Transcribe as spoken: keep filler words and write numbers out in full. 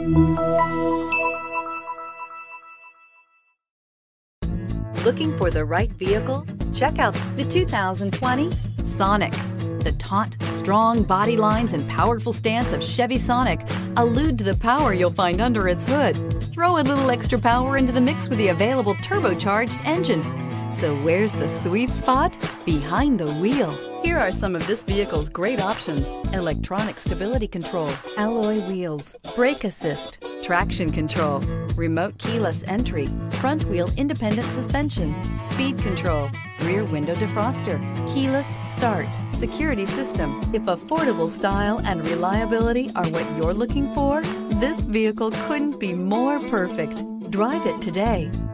Looking for the right vehicle? Check out the two thousand twenty Sonic. The taut, strong body lines and powerful stance of Chevy Sonic allude to the power you'll find under its hood. Throw a little extra power into the mix with the available turbocharged engine. So where's the sweet spot? Behind the wheel. Here are some of this vehicle's great options: electronic stability control, alloy wheels, brake assist, traction control, remote keyless entry, front wheel independent suspension, speed control, rear window defroster, keyless start, security system. If affordable style and reliability are what you're looking for, this vehicle couldn't be more perfect. Drive it today.